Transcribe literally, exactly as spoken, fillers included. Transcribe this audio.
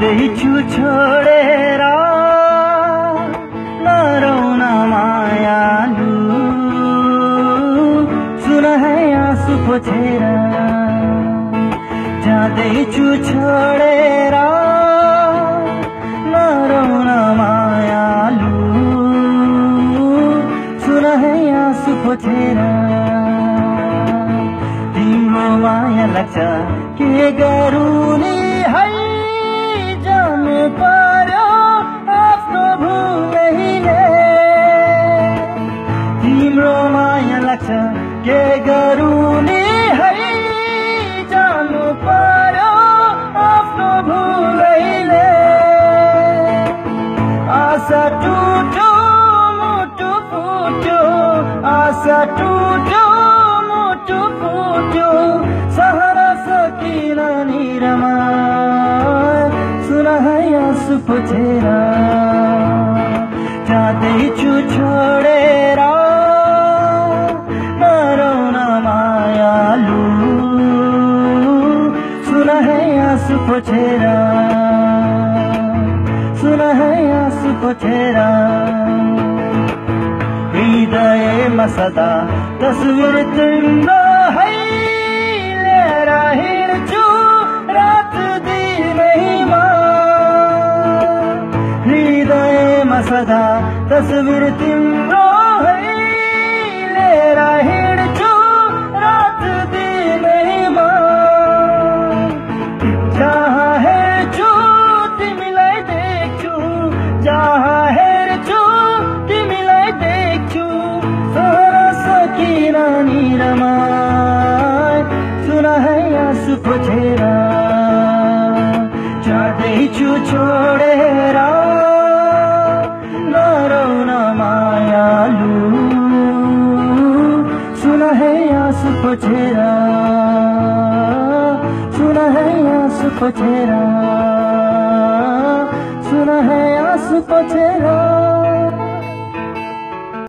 जाँदैछु छोडेर नरौन मायालु सुन है आँसु पोछेर जाँदैछु छोडेर नरौन मायालु सुन है आँसु पोछेर तिम्रो माया लाग्छ के गरौँ नि है जानु पर्यो आफ्नो भुलैले तिम्रो माया लाग्छ के गरौँ नि है जानु पर्यो आफ्नो भुलैले आशा टुट्यो मुटु फुट्यो आशा टुट्यो मुटु फुट्यो सहन सकिन निरमा सुन है आँसु पोछेर जाँदैछु छोडेर नरौन मायालु सुन है आँसु पोछेर सुन है आँसु पोछेर हृदयमा सदा तस्बिर तिम्रो है लिएर हिँड्छु रात दिनैमा हृदयमा सदा तस्बिर तिम्रो है लिएर हिँड्छु रात दिनैमा जहाँ हेर्छु तिमीलाई देख्छु जहाँ हेर्छु तिमीलाई देख्छु सहन सकिन निरमा सुन है आँसु पोछेर जाँदैछु छोडेर नरौन मायालु सुन है आँसु पोछेर सुन है आँसु पोछेर सुन है आँसु पोछेर